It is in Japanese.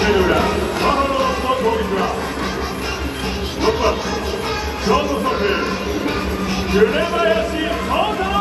回の裏、バファローズの攻撃は6番ショートストップ紅林耕太。